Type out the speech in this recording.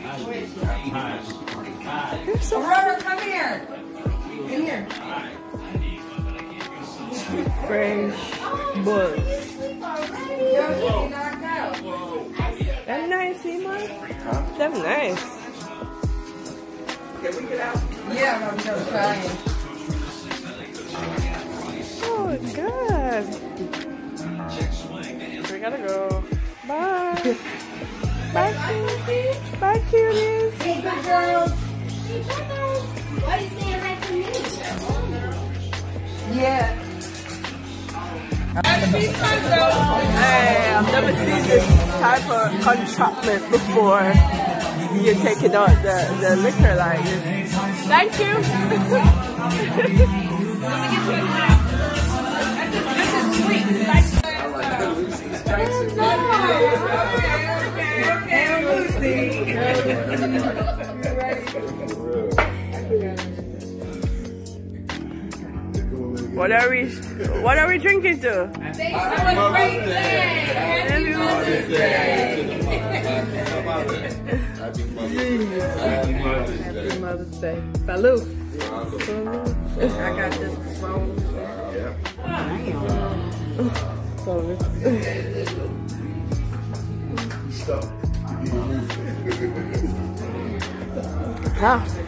Aurora, come here. In here. Fresh bull. That's nice, Emma. That's nice. Can we get out? Yeah, I'm just trying. Oh, God. We gotta go. Bye. Bye, cuties. Bye, cuties. Hey, good girls. Hey, guys. Why are you saying hi to me? Yeah. Hey, I've never seen this type of entrapment before. You're taking out the liquor like this. Thank you. This is sweet. Like What are we drinking to? Happy Mother's Day. Happy Mother's Day. Salute. I got this phone. Ah.